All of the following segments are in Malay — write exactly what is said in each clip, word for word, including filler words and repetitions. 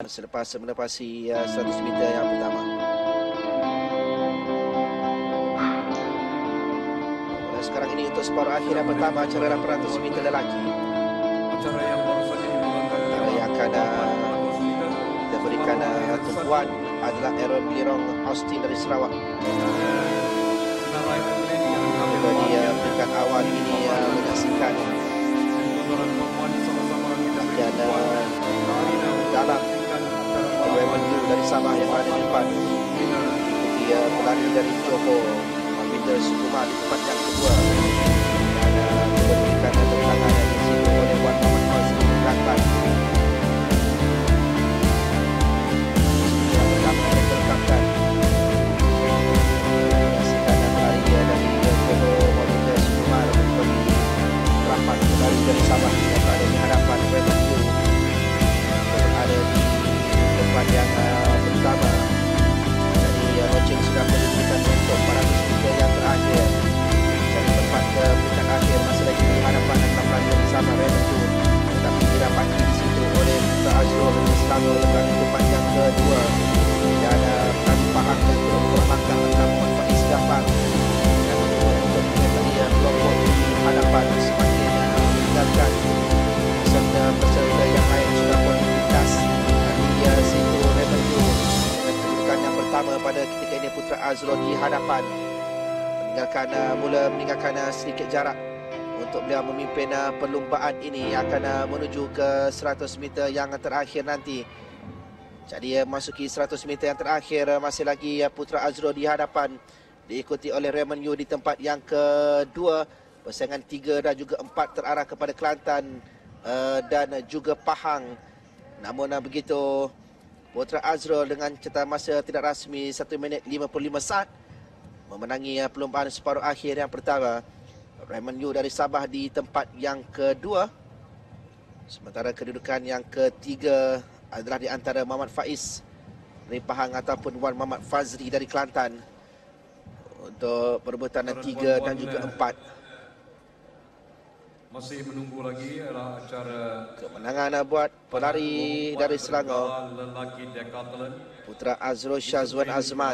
selepas melepasi uh, seratus meter yang pertama. Dan sekarang ini untuk separuh akhir yang pertama acara lapan ratus meter lelaki. Acara yang baru saja dimulakan. Antara yang akan uh, kita berikan uh, tumpuan adalah Aaron Lirong Austin dari Sarawak. Juga di uh, peringkat awal ini uh, menyaksikan bahagian uh, dalam Raymond Yu dari Sabah yang ada di depan. Ikuti uh, pelari dari Johor Peter Sukuma di tempat yang kedua. Dan uh, diberikan tentangan di situ oleh Wan Muhammad Fazli di Kelantan. Yang pertama diterkapkan menyaksikan pelari uh, dari Johor Peter Sukuma bagi rapat pelari dari Sabah yang berada di hadapan Raymond Yu berada di tempat yang uh, pertama. Jadi uh, launching sudah diberikan untuk empat ratus meter yang terakhir. Jadi tempat ke peringkat akhir masih lagi di hadapan enam pelari dari Sabah Raymond Yu, tetapi didapati di situ oleh Putra Azrul dari Selangor berada di tempat yang kedua. Dan uh, pelari Pahang yang turut berlangkah adalah Muhammad Faiz Ghaffar dan untuk menyertai uh, kelompok di hadapan semakin uh, meninggalkan peserta-peserta yang lain sudah pun lintas di uh, situ Raymond Yu dengan kedudukan yang pertama pada ketika ini. Putra Azrul di hadapan meninggalkan uh, mula meninggalkan uh, sedikit jarak untuk beliau memimpin uh, perlumbaan ini akan uh, menuju ke seratus meter yang terakhir nanti. Jadi uh, masuki seratus meter yang terakhir uh, masih lagi uh, Putra Azrul di hadapan, diikuti oleh Raymond Yu di tempat yang kedua. Persaingan tiga dan juga empat terarah kepada Kelantan uh, dan juga Pahang. Namun uh, begitu, Putra Azrul dengan catatan masa tidak rasmi satu minit lima puluh lima saat memenangi uh, perlumbaan separuh akhir yang pertama. Raymond Yu dari Sabah di tempat yang kedua. Sementara kedudukan yang ketiga adalah di antara Muhammad Faiz dari Pahang ataupun Wan Muhammad Fazri dari Kelantan untuk perebutan tiga dan juga empat. Masih menunggu lagi adalah acara kemenangan buat pelari dari Selangor, Putra Azrul Syazwan Azman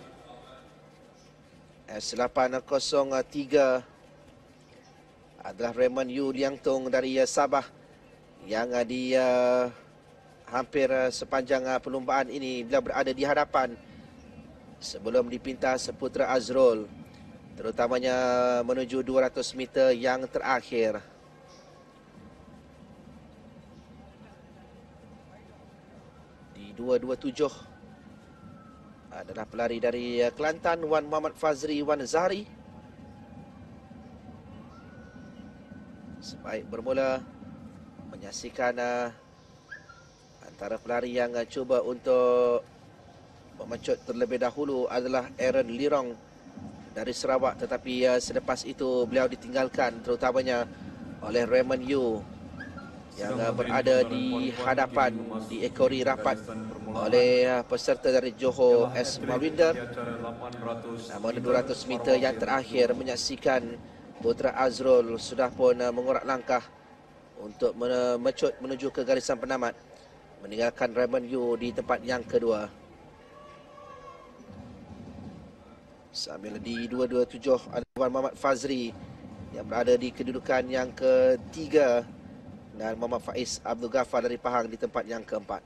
S lapan kosong tiga adalah Raymond Yu Liang Tung dari Sabah yang di uh, hampir uh, sepanjang uh, perlumbaan ini beliau berada di hadapan sebelum dipintas Putra Azrul, terutamanya menuju dua ratus meter yang terakhir. Di dua dua tujuh adalah pelari dari Kelantan, Wan Muhammad Fazri Wan Zahri. Sebaik bermula menyaksikan uh, antara pelari yang uh, cuba untuk memecut terlebih dahulu adalah Aaron Lirong dari Sarawak, tetapi uh, selepas itu beliau ditinggalkan terutamanya oleh Raymond Yu yang uh, berada di hadapan, diekori rapat oleh uh, peserta dari Johor S. Malwinder. Namun dua ratus meter yang terakhir menyaksikan Putra Azrul sudah pun uh, mengorak langkah untuk memecut menuju ke garisan penamat, meninggalkan Raymond Yu di tempat yang kedua. Sambil di dua dua tujuh ada Wan Muhammad Fazri yang berada di kedudukan yang ketiga dan Muhammad Faiz Abdul Ghaffar dari Pahang di tempat yang keempat.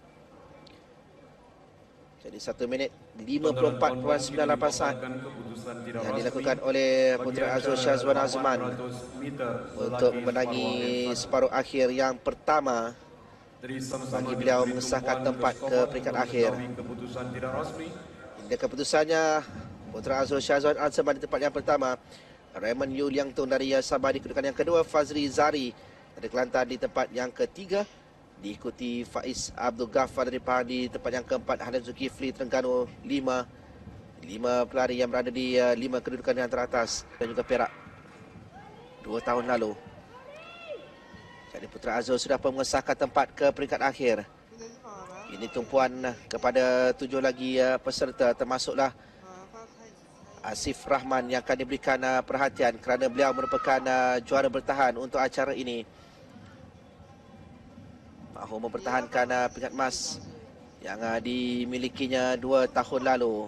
Jadi satu minit lima puluh empat perpuluhan sembilan lapan saat yang dilakukan oleh Putra Azrul Syazwan Azman untuk memenangi separuh akhir yang pertama bagi beliau mengesahkan tempat ke peringkat akhir. Hingga keputusannya, Putra Azrul Syazwan Azman di tempat yang pertama, Raymond Yu Liang Tung dari Sabah di kedudukan yang kedua, Fazri Zari dari Kelantan di tempat yang ketiga, diikuti Faiz Abdul Ghaffar dari Pahang di tempat yang keempat, Hanan Zulkifli Terengganu lima lima pelari yang berada di uh, lima kedudukan yang teratas dan juga Perak dua tahun lalu. Jadi Putra Azrul sudah pun mengesahkan tempat ke peringkat akhir. Ini tumpuan kepada tujuh lagi uh, peserta, termasuklah Asif Rahman yang akan diberikan uh, perhatian kerana beliau merupakan uh, juara bertahan untuk acara ini. Mahu mempertahankan uh, peringkat emas yang uh, dimilikinya dua tahun lalu.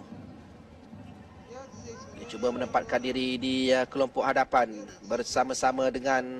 Dia cuba menempatkan diri di uh, kelompok hadapan bersama-sama dengan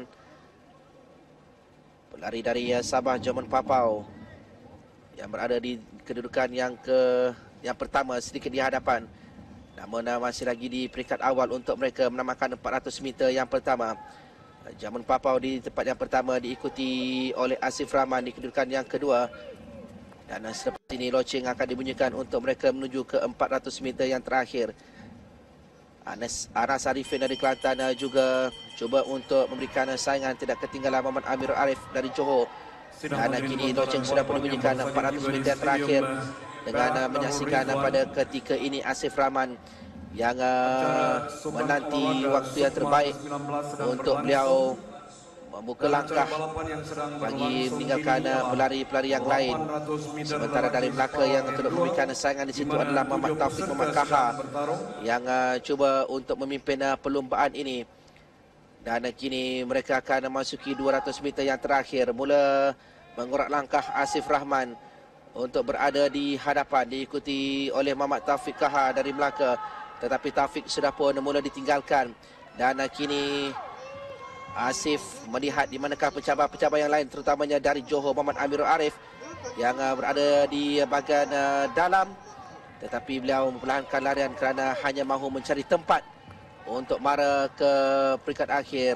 pelari dari uh, Sabah German Papau yang berada di kedudukan yang ke yang pertama sedikit di hadapan. Namun uh, masih lagi di peringkat awal untuk mereka menamakan empat ratus meter yang pertama. German Papau di tempat yang pertama diikuti oleh Asif Rahman di kedudukan yang kedua. Dan selepas ini loceng akan dibunyikan untuk mereka menuju ke empat ratus meter yang terakhir. Anas, Anas Arifin dari Kelantan juga cuba untuk memberikan saingan, tidak ketinggalan Muhammad Amir Arif dari Johor. Dan kini loceng sudah pun dibunyikan empat ratus meter yang terakhir dengan menyaksikan pada ketika ini Asif Rahman yang uh, menanti waktu yang terbaik untuk beliau membuka langkah bagi meninggalkan pelari-pelari yang lain. Sementara dari Melaka yang turut memberikan saingan di situ adalah Muhammad Taufik Muhammad Kaha yang uh, cuba untuk memimpin uh, perlumbaan ini. Dan uh, kini mereka akan memasuki dua ratus meter yang terakhir. Mula mengurat langkah Asif Rahman untuk berada di hadapan, diikuti oleh Muhammad Taufik Kaha dari Melaka. Tetapi Taufik sudah pun mula ditinggalkan. Dan uh, kini Asif melihat di manakah pencabar-pencabar yang lain, terutamanya dari Johor Muhammad Amirul Arif yang uh, berada di bahagian uh, dalam. Tetapi beliau memperlahankan larian kerana hanya mahu mencari tempat untuk mara ke peringkat akhir.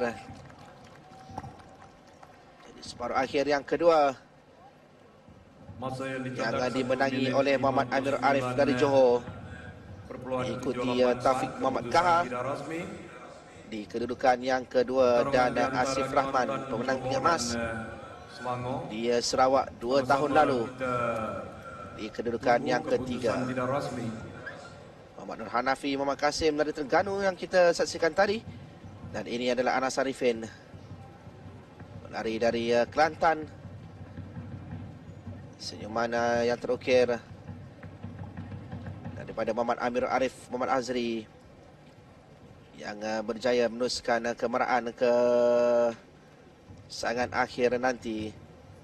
Jadi separuh akhir yang kedua yang, yang uh, dimenangi oleh Muhammad Amirul Arif dari Johor, diikuti uh, Taufik Muhammad Kaha di kedudukan yang kedua, dan Asif Rahman pemenang pingat emas di Sarawak dua tahun lalu di kedudukan yang ketiga. Muhammad Nur Hanafi, Muhammad Kasim dari Terengganu yang kita saksikan tadi. Dan ini adalah Anas Arifin, pelari dari Kelantan. Senyuman yang terukir daripada Muhammad Amir Arif Muhammad Azri yang uh, berjaya meneruskan uh, kemeraan ke saingan akhir nanti.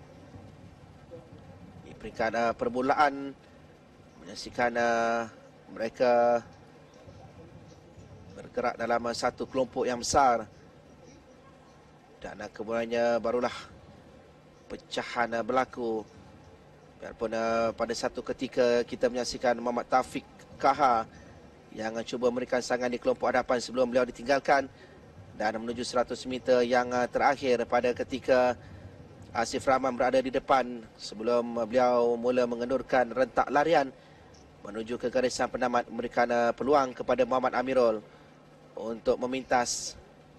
Di peringkat uh, permulaan menyaksikan uh, mereka bergerak dalam uh, satu kelompok yang besar. Dan uh, kemudiannya barulah pecahan uh, berlaku. Biarpun uh, pada satu ketika kita menyaksikan Muhammad Taufik Kaha yang cuba memberikan saingan di kelompok hadapan sebelum beliau ditinggalkan, dan menuju seratus meter yang terakhir pada ketika Asif Rahman berada di depan sebelum beliau mula mengendurkan rentak larian menuju ke garisan penamat, memberikan peluang kepada Muhammad Amirul untuk memintas.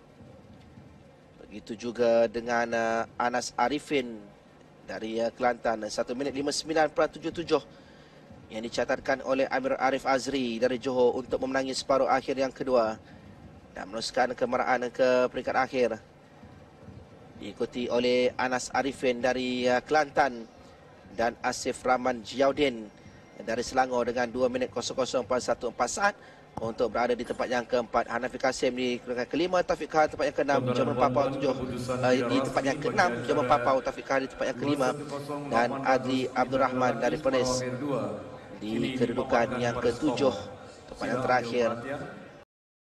Begitu juga dengan Anas Arifin dari Kelantan, satu minit lima puluh sembilan tujuh tujuh yang dicatatkan oleh Amir Arif Azri dari Johor untuk memenangi separuh akhir yang kedua dan meneruskan kemeraan ke peringkat akhir. Diikuti oleh Anas Arifin dari Kelantan dan Asif Rahman Jiaudin dari Selangor dengan dua minit kosong kosong empat satu empat saat untuk berada di tempat yang keempat. Hanafi Kasim di kedudukan kelima, Taufik Kaha tempat yang keenam, German Papau tujuh uh, di tempat yang keenam, German Papau Taufik Kaha di tempat yang kelima, dan Adli Abdul Rahman dari Perlis di kedudukan yang ketujuh, tempat yang terakhir.